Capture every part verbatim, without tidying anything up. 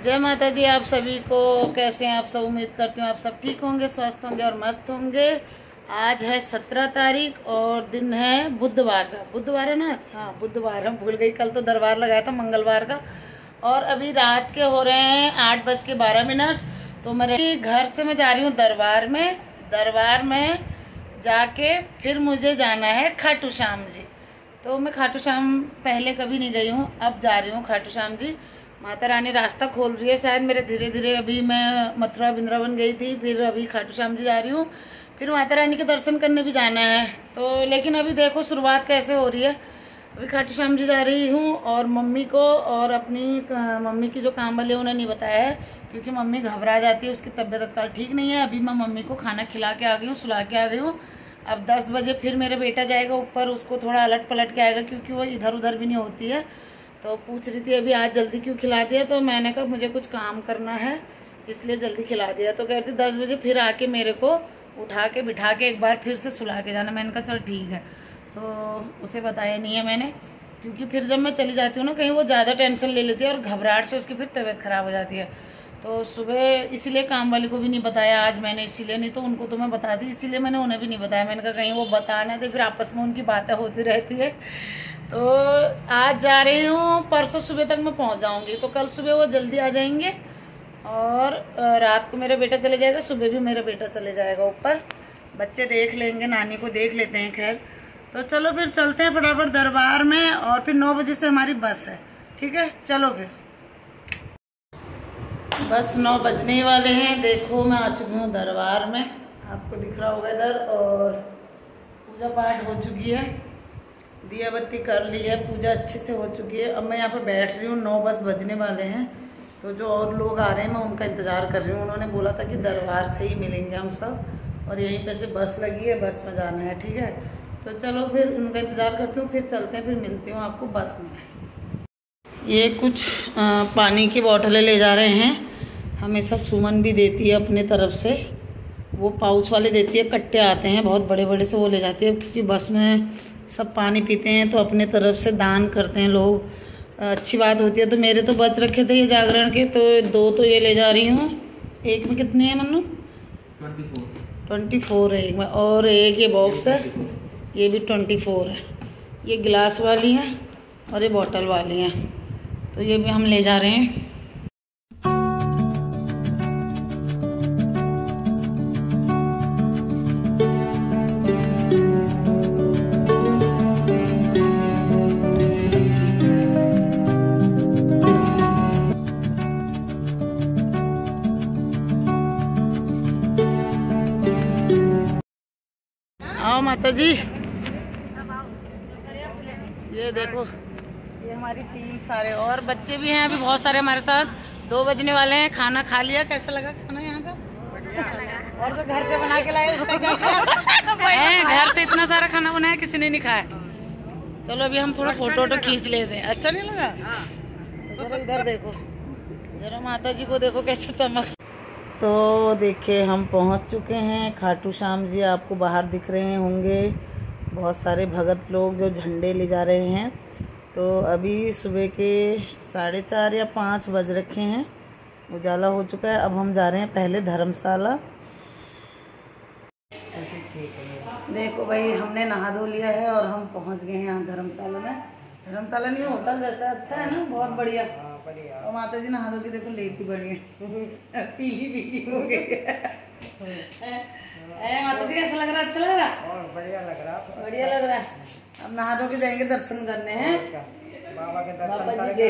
जय माता दी आप सभी को। कैसे हैं आप सब? उम्मीद करती हूँ आप सब ठीक होंगे, स्वस्थ होंगे और मस्त होंगे। आज है सत्रह तारीख और दिन है बुधवार का। बुधवार है ना आज? हाँ बुधवार, हम भूल गई। कल तो दरबार लगाया था मंगलवार का। और अभी रात के हो रहे हैं आठ बज के बारह मिनट। तो मेरे घर से मैं जा रही हूँ दरबार में। दरबार में जाके फिर मुझे जाना है खाटू श्याम जी। तो मैं खाटू श्याम पहले कभी नहीं गई हूँ, अब जा रही हूँ खाटू श्याम जी। माता रानी रास्ता खोल रही है शायद मेरे धीरे धीरे। अभी मैं मथुरा वृंदावन गई थी, फिर अभी खाटू श्याम जी जा रही हूँ। फिर माता रानी के दर्शन करने भी जाना है। तो लेकिन अभी देखो शुरुआत कैसे हो रही है। अभी खाटू श्याम जी जा रही हूँ और मम्मी को और अपनी मम्मी की जो काम वाले उन्हें नहीं बताया है, क्योंकि मम्मी घबरा जाती है, उसकी तबीयत तत्काल ठीक नहीं है। अभी मैं मम्मी को खाना खिला के आ गई हूँ, सुला के आ गई हूँ। अब दस बजे फिर मेरा बेटा जाएगा ऊपर, उसको थोड़ा अलट पलट के आएगा, क्योंकि वो इधर उधर भी नहीं होती है। तो पूछ रही थी अभी आज जल्दी क्यों खिला दिया, तो मैंने कहा मुझे कुछ काम करना है इसलिए जल्दी खिला दिया। तो कह रही थी दस बजे फिर आके मेरे को उठा के बिठा के एक बार फिर से सुला के जाना। मैंने कहा चल ठीक है। तो उसे बताया नहीं है मैंने, क्योंकि फिर जब मैं चली जाती हूँ ना कहीं, वो ज़्यादा टेंशन ले लेती है और घबराहट से उसकी फिर तबीयत ख़राब हो जाती है। तो सुबह इसीलिए काम वाली को भी नहीं बताया आज मैंने, इसीलिए, नहीं तो उनको तो मैं बता दी, इसीलिए मैंने उन्हें भी नहीं बताया। मैंने कहा कहीं वो बताना तो फिर आपस में उनकी बातें होती रहती है। तो आज जा रही हूँ, परसों सुबह तक मैं पहुँच जाऊँगी। तो कल सुबह वो जल्दी आ जाएंगे और रात को मेरा बेटा चले जाएगा, सुबह भी मेरा बेटा चले जाएगा ऊपर। बच्चे देख लेंगे, नानी को देख लेते हैं। खैर तो चलो फिर चलते हैं फटाफट दरबार में, और फिर नौ बजे से हमारी बस है। ठीक है चलो फिर। बस नौ बजने वाले हैं। देखो मैं आ चुकी हूँ दरबार में, आपको दिख रहा होगा इधर। और पूजा पाठ हो चुकी है, दिया बत्ती कर ली है, पूजा अच्छे से हो चुकी है। अब मैं यहाँ पर बैठ रही हूँ, नौ बस बजने वाले हैं। तो जो और लोग आ रहे हैं मैं उनका इंतज़ार कर रही हूँ। उन्होंने बोला था कि दरबार से ही मिलेंगे हम सब, और यहीं पे से बस लगी है, बस में जाना है। ठीक है तो चलो फिर उनका इंतज़ार करती हूँ, फिर चलते हैं, फिर मिलती हूँ आपको बस में। ये कुछ आ, पानी की बोतलें ले जा रहे हैं। हमेशा सुमन भी देती है अपने तरफ से, वो पाउच वाले देती है, कट्टे आते हैं बहुत बड़े बड़े से, वो ले जाती है। क्योंकि बस में सब पानी पीते हैं तो अपने तरफ से दान करते हैं लोग, अच्छी बात होती है। तो मेरे तो बच रखे थे ये जागरण के, तो दो तो ये ले जा रही हूँ। एक में कितने हैं Mannu? Twenty four twenty four है एक में, और एक ये बॉक्स है, ये भी ट्वेंटी फोर है। ये गिलास वाली हैं और ये बॉटल वाली हैं, तो ये भी हम ले जा रहे हैं। आओ माता जी, ये देखो ये हमारी टीम सारे, और बच्चे भी हैं अभी बहुत सारे हमारे साथ। दो बजने वाले हैं। खाना खा लिया? कैसा लगा खाना यहाँ का? और जो घर से बना के लाए उसका क्या है? घर से इतना सारा खाना बनाया, किसी ने नहीं खाया। चलो अभी हम थोड़ा फोटो वोटो खींच लेते हैं। अच्छा नहीं लगा? जरा इधर देखो, जरा माता जी को देखो कैसे चमक। तो देखिए हम पहुँच चुके हैं खाटू श्याम जी। आपको बाहर दिख रहे होंगे बहुत सारे भगत लोग जो झंडे ले जा रहे हैं। तो अभी सुबह के साढ़े चार या पाँच बज रखे हैं, उजाला हो चुका है। अब हम जा रहे हैं पहले धर्मशाला। देखो भाई हमने नहा धो लिया है और हम पहुंच गए हैं यहाँ धर्मशाला में। धर्मशाला नहीं होटल जैसा, अच्छा है ना, बहुत बढ़िया। और माता जी नहा धो के देखो लेकी बढ़िया पीली पीली हो गई। माता जी कैसा लग रहा? अच्छा लग रहा? और बढ़िया लग रहा, बढ़िया लग रहा है। अब नहा धो के जाएंगे दर्शन करने हैं बाबा के दर्शन बाबा जी के।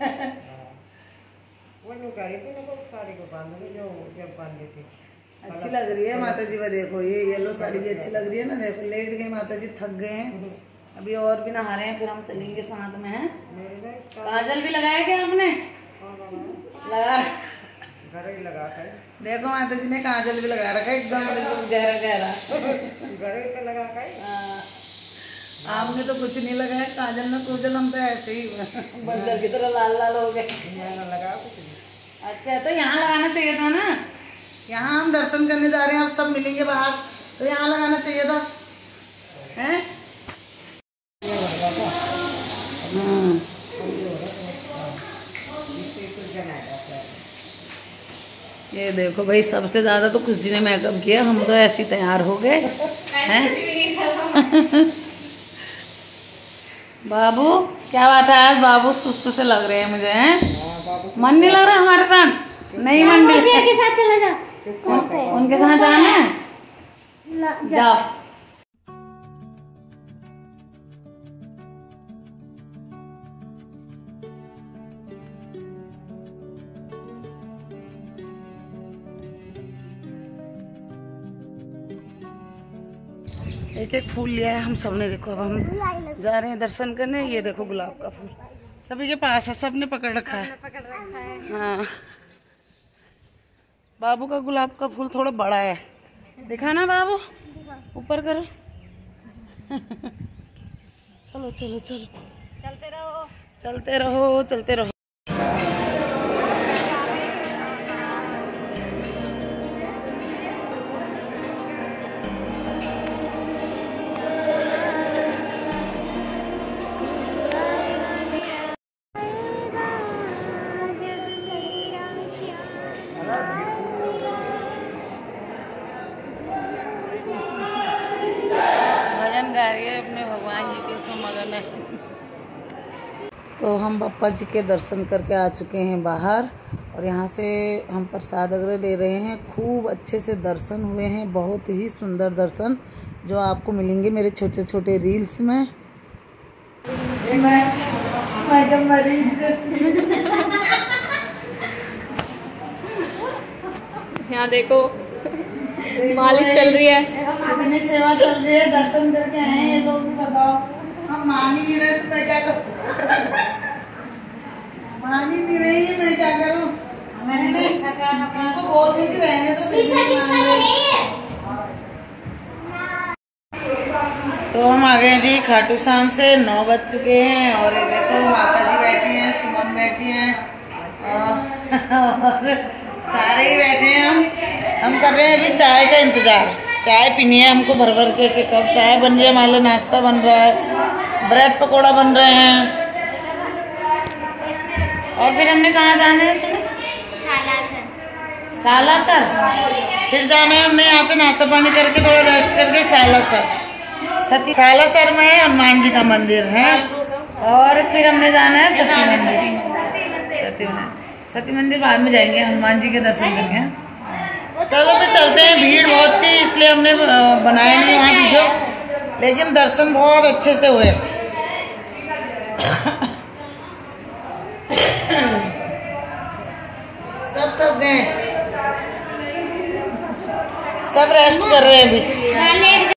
वो न्यू करी थी ना साड़ी को बांध ली, जो जब बांधी थी अच्छी लग रही है माता जी। देखो ये येलो साड़ी भी अच्छी लग रही है ना। देखो लेट गए माता जी, थक गए हैं। अभी और भी नहा रहे हैं, फिर हम चलेंगे साथ में। हैं काजल भी लगाया क्या आपने? लगा घर ही लगा कर देखो माता जी ने काजल भी लगा रखा है, एकदम बिल्कुल गहरा गहरा घर पे लगा कर। आपने तो कुछ नहीं लगाया, काजल ने कुजल, हम तो ऐसे ही बंदर की तरह लाल लाल हो गए। लगा अच्छा तो यहाँ लगाना चाहिए था ना, यहाँ हम दर्शन करने जा रहे हैं, आप सब मिलेंगे बाहर, तो यहाँ लगाना चाहिए था। हैं ये देखो भाई, सबसे ज्यादा तो खुशी ने मेकअप किया, हम तो ऐसे ही तैयार हो गए हैं। बाबू क्या बात है, आज बाबू सुस्त से लग रहे हैं मुझे, हैं? मन नहीं लग रहा हमारे साथ? नहीं मन नहीं, के साथ चला जा, उनके साथ जाना है, जाओ। एक एक फूल लिया है हम सब ने, देखो अब हम जा रहे हैं दर्शन करने। ये देखो गुलाब का फूल सभी के पास है, सब ने पकड़ रखा है, पकड़ रखा है। हाँ, बाबू का गुलाब का फूल थोड़ा बड़ा है, दिखा ना बाबू, ऊपर करो। चलो चलो चलो, चलते रहो चलते रहो चलते रहो। भजन गा रही है, अपने भगवान जी के सो मगन है। तो हम बप्पा जी के दर्शन करके आ चुके हैं बाहर, और यहाँ से हम प्रसाद वगैरह ले रहे हैं। खूब अच्छे से दर्शन हुए हैं, बहुत ही सुंदर दर्शन जो आपको मिलेंगे मेरे छोटे छोटे रील्स में। यहाँ देखो मालिश चल रही है, कितनी सेवा चल रही है, दर्शन करके आए हैं ये लोग। बताओ, हम मान ही नहीं रहे तो मैं क्या करूँ? मान ही नहीं रही है, मैं क्या करूँ? इनको बोल भी नहीं रहने तो तो हम आ गए जी खाटू श्याम से। नौ बज चुके हैं और ये देखो माता जी बैठी हैं, सुमन बैठी हैं और सारे ही बैठे हैं। हम हम कर रहे हैं अभी चाय का इंतजार। चाय पीनी है हमको भर भर के, कब चाय बन रही है, हमारे नाश्ता बन रहा है, ब्रेड पकोड़ा बन रहे हैं। और फिर हमने कहाँ जाना है सुनो? सालासर। सालासर फिर जाना है हमने, यहाँ से नाश्ता पानी करके थोड़ा रेस्ट करके सालासर। सती सालासर में हनुमान जी का मंदिर है, और फिर हमने जाना है सती मंदिर। सती मंदिर सती मंदिर बाद में जाएंगे, हनुमान जी के दर्शन करेंगे। चलो फिर चलते हैं। भीड़ बहुत थी इसलिए हमने बनाया नहीं वहाँ वीडियो, लेकिन दर्शन बहुत अच्छे से हुए। सब थक गए, सब रेस्ट कर रहे हैं अभी।